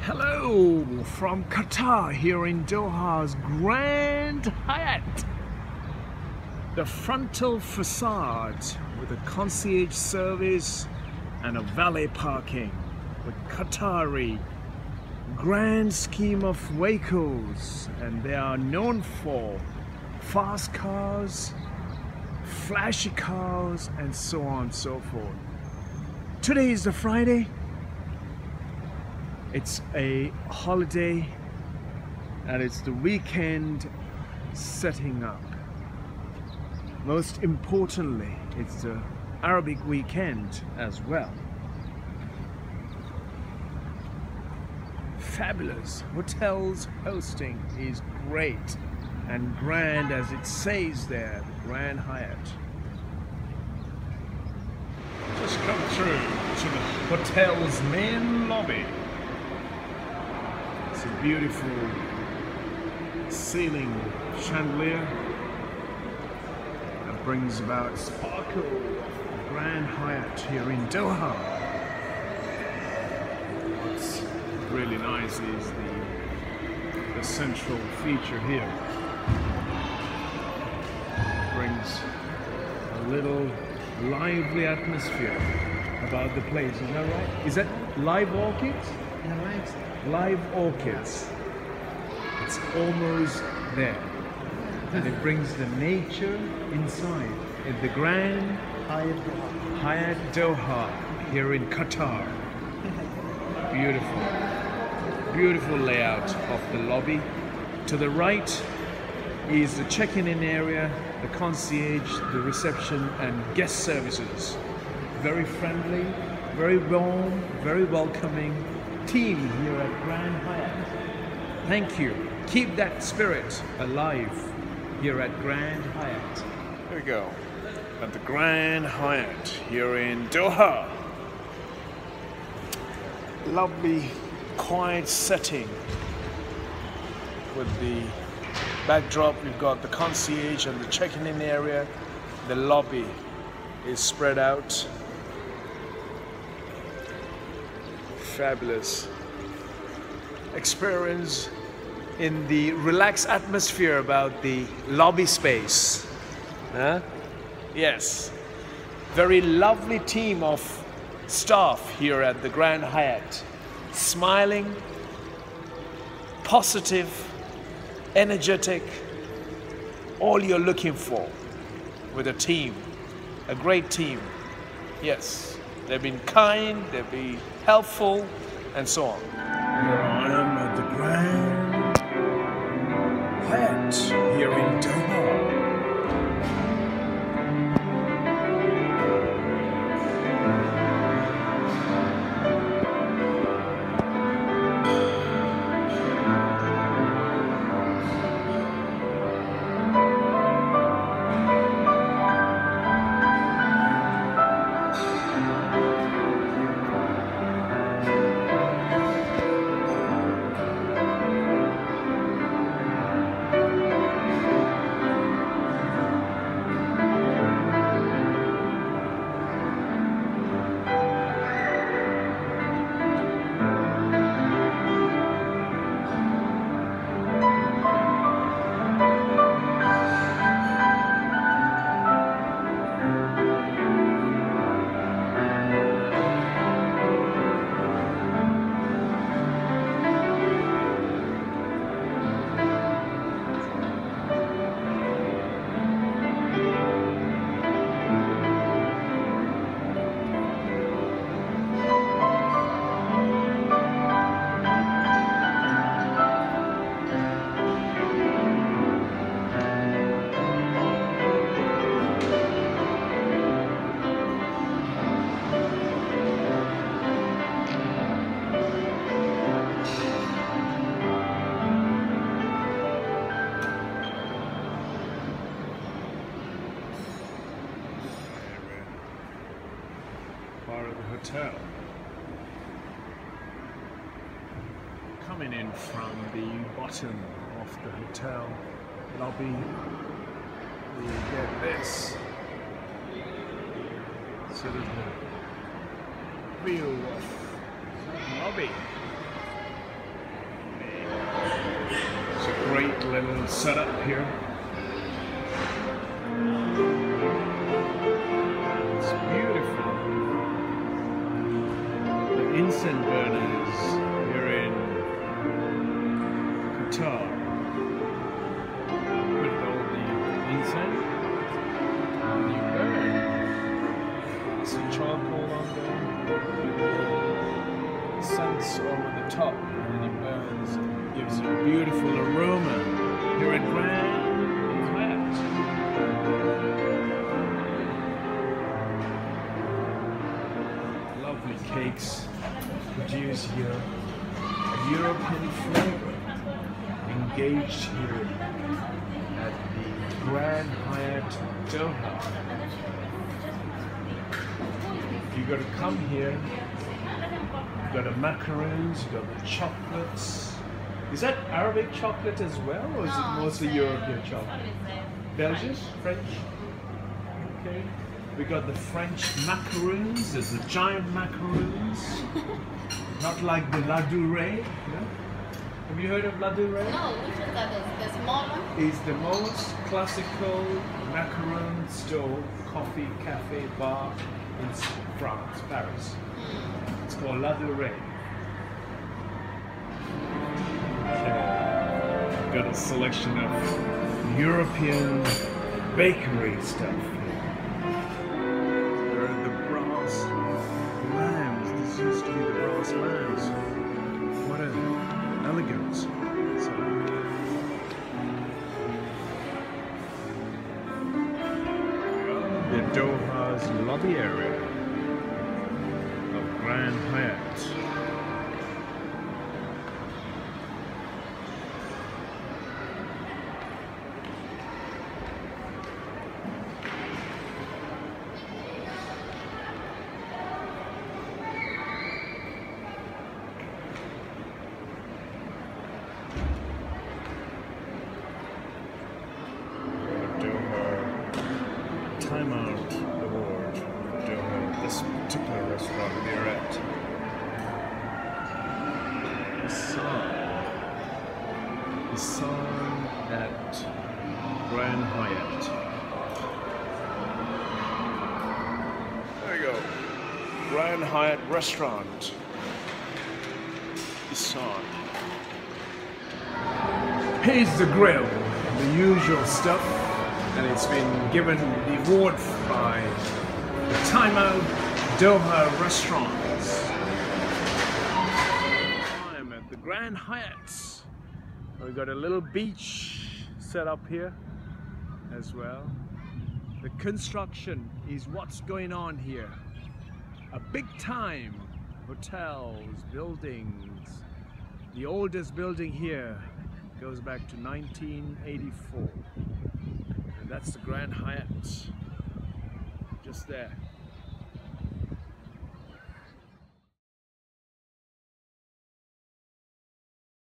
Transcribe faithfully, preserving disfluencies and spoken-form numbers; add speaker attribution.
Speaker 1: Hello from Qatar here in Doha's Grand Hyatt. The frontal facade with a concierge service and a valet parking with Qatari grand scheme of vehicles, and they are known for fast cars, flashy cars, and so on and so forth. Today is the Friday. It's a holiday and it's the weekend setting up. Most importantly, it's the Arabic weekend as well. Fabulous. Hotels hosting is great and grand, as it says there, the Grand Hyatt. Just come through to the hotel's main lobby. It's a beautiful ceiling chandelier that brings about sparkle of the Grand Hyatt here in Doha. What's really nice is the, the central feature here. It brings a little lively atmosphere about the place. Is that right? Is that live orchids?
Speaker 2: Yeah, right.
Speaker 1: Live orchids. It's almost there, and it brings the nature inside. In the Grand
Speaker 2: Hyatt Doha.
Speaker 1: Hyatt Doha here in Qatar. Beautiful, beautiful layout of the lobby. To the right is the check-in area, the concierge, the reception, and guest services. Very friendly, very warm, very welcoming team here at Grand Hyatt. Thank you. Keep that spirit alive here at Grand Hyatt. Here we go. At the Grand Hyatt here in Doha. Lovely, quiet setting. With the backdrop, we've got the concierge and the check-in area. The lobby is spread out. Fabulous experience in the relaxed atmosphere about the lobby space. Huh? Yes, very lovely team of staff here at the Grand Hyatt, smiling, positive, energetic, all you're looking for with a team, a great team. Yes, they've been kind, they've been helpful, and so on. Here I am at the Grand Hyatt here in Doha. Part of the hotel. Coming in from the bottom of the hotel lobby, we get this sort of view of the lobby. It's a great little setup here. It's beautiful. The incense burners here in Qatar. Put all the incense and you burn. Some charcoal on there. Scents over the top and it burns. Gives you a beautiful aroma here at Grand Hyatt. Lovely cakes produced here. A European flavor engaged here at the Grand Hyatt Doha. You got to come here. You got the macaroons, you got the chocolates. Is that Arabic chocolate as well, or is
Speaker 3: No,
Speaker 1: it mostly
Speaker 3: it's, uh,
Speaker 1: European chocolate? Belgian? French? Okay. We got the French macaroons. There's the giant macaroons. Not like the La Durée. No? Have you heard of La Durée?
Speaker 3: No, which is that? The, the small one?
Speaker 1: It's the most classical macaron store, coffee, cafe, bar in France, Paris.
Speaker 3: Mm.
Speaker 1: It's called La Durée. Got a selection of European bakery stuff. There are the brass lambs. This used to be the brass lambs. What an elegance. So, the Doha's lobby area of Grand Hyatt. Time out award for Doha, this particular restaurant we're at. Hassan. Hassan at Grand Hyatt. There you go. Grand Hyatt restaurant. Hassan. Here's the grill. The usual stuff. And it's been given the award by the Time Out Doha restaurants. I'm at the Grand Hyatt. We've got a little beach set up here as well. The construction is what's going on here. A big time hotels, buildings. The oldest building here goes back to nineteen eighty-four. That's the Grand Hyatt, just there.